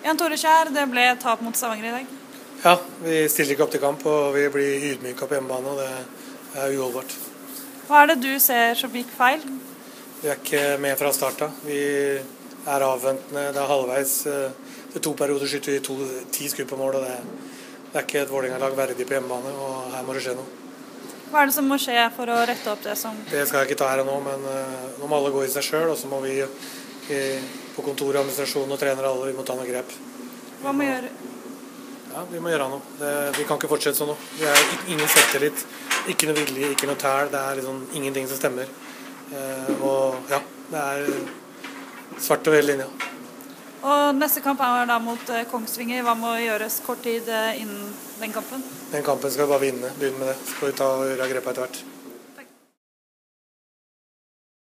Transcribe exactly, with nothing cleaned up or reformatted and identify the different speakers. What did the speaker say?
Speaker 1: Jan Tore Kjær, det ble tap mot Stavanger i dag.
Speaker 2: Ja, vi stiller ikke opp til kamp, og vi blir ydmyka på hjemmebane, og det er uholdbart.
Speaker 1: Hva er det du ser som gikk feil?
Speaker 2: Vi er ikke med fra starta. Vi er avventende, det er halvveis. Det er to perioder skytter vi to, ti skudd på mål, og det, det er ikke et Vålerenga-lag verdig på hjemmebane, og her må det skje noe.
Speaker 1: Hva er det som må skje for å rette opp det som...
Speaker 2: Det skal jeg ikke ta her og nå, men nå må alle gå i seg selv, og så må vi i, på kontor, administrasjon og trener alle, vi må ta noe grep.
Speaker 1: Hva må vi gjøre?
Speaker 2: Ja, vi må gjøre noe. Det, vi kan ikke fortsette sånn nå. Vi er ingen selvtillit, ikke noe vilje, ikke noe tæl, det er liksom ingenting som stemmer. Eh, og ja, det er svart og vel linja.
Speaker 1: Og neste kamp er da mot Kongsvinger. Hva må gjøres kort tid innen den kampen?
Speaker 2: Den kampen skal vi bare vinne, begynne med det. Så skal vi ta og gjøre grep etter hvert.